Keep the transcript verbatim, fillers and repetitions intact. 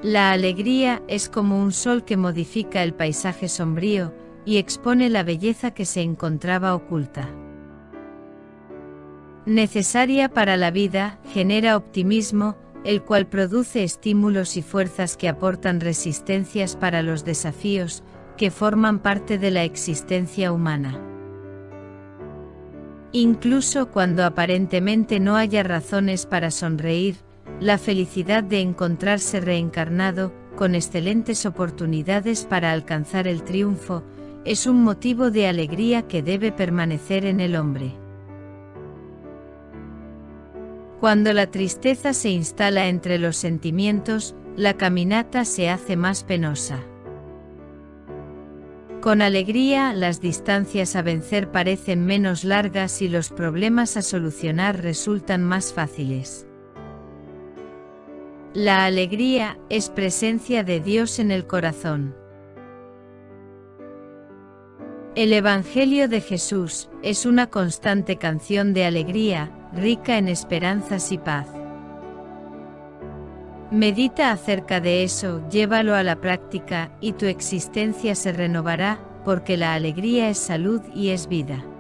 La alegría es como un sol que modifica el paisaje sombrío y expone la belleza que se encontraba oculta. Necesaria para la vida, genera optimismo, el cual produce estímulos y fuerzas que aportan resistencias para los desafíos que forman parte de la existencia humana. Incluso cuando aparentemente no haya razones para sonreír, la felicidad de encontrarse reencarnado, con excelentes oportunidades para alcanzar el triunfo, es un motivo de alegría que debe permanecer en el hombre. Cuando la tristeza se instala entre los sentimientos, la caminata se hace más penosa. Con alegría, las distancias a vencer parecen menos largas y los problemas a solucionar resultan más fáciles. La alegría es presencia de Dios en el corazón. El Evangelio de Jesús es una constante canción de alegría, rica en esperanzas y paz. Medita acerca de eso, llévalo a la práctica, y tu existencia se renovará, porque la alegría es salud y es vida.